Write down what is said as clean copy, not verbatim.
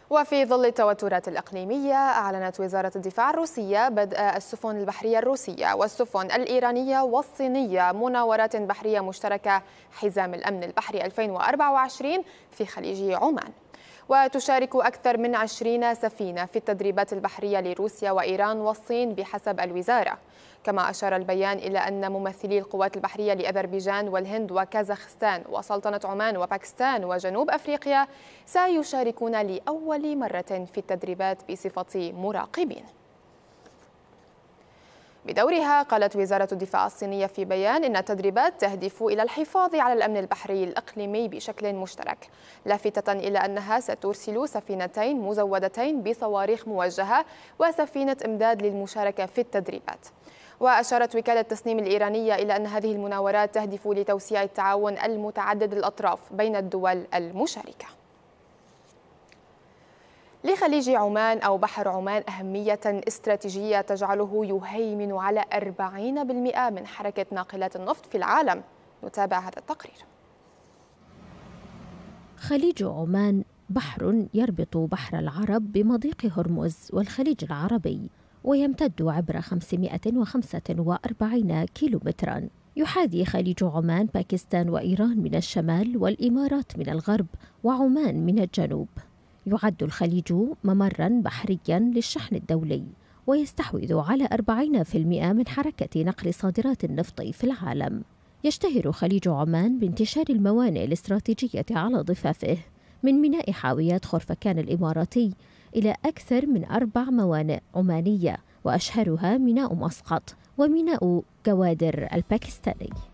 وفي ظل التوترات الإقليمية، أعلنت وزارة الدفاع الروسية بدء السفن البحرية الروسية والسفن الإيرانية والصينية مناورات بحرية مشتركة حزام الأمن البحري 2024 في خليج عمان. وتشارك أكثر من 20 سفينة في التدريبات البحرية لروسيا وإيران والصين بحسب الوزارة. كما أشار البيان إلى أن ممثلي القوات البحرية لأذربيجان والهند وكازاخستان وسلطنة عمان وباكستان وجنوب أفريقيا سيشاركون لأول مرة في التدريبات بصفة مراقبين. بدورها، قالت وزارة الدفاع الصينية في بيان إن التدريبات تهدف إلى الحفاظ على الأمن البحري الإقليمي بشكل مشترك، لافتة إلى أنها سترسل سفينتين مزودتين بصواريخ موجهة وسفينة إمداد للمشاركة في التدريبات. وأشارت وكالة التسنيم الإيرانية إلى أن هذه المناورات تهدف لتوسيع التعاون المتعدد الأطراف بين الدول المشاركة. لخليج عمان أو بحر عمان أهمية استراتيجية تجعله يهيمن على 40% من حركة ناقلات النفط في العالم. نتابع هذا التقرير. خليج عمان بحر يربط بحر العرب بمضيق هرمز والخليج العربي، ويمتد عبر 545 كيلومتراً. يحاذي خليج عمان باكستان وإيران من الشمال والإمارات من الغرب وعمان من الجنوب. يعد الخليج ممراً بحرياً للشحن الدولي، ويستحوذ على 40% من حركة نقل صادرات النفط في العالم. يشتهر خليج عمان بانتشار الموانئ الاستراتيجية على ضفافه، من ميناء حاويات خرفكان الإماراتي إلى أكثر من 4 موانئ عمانية، وأشهرها ميناء مسقط وميناء جوادر الباكستاني.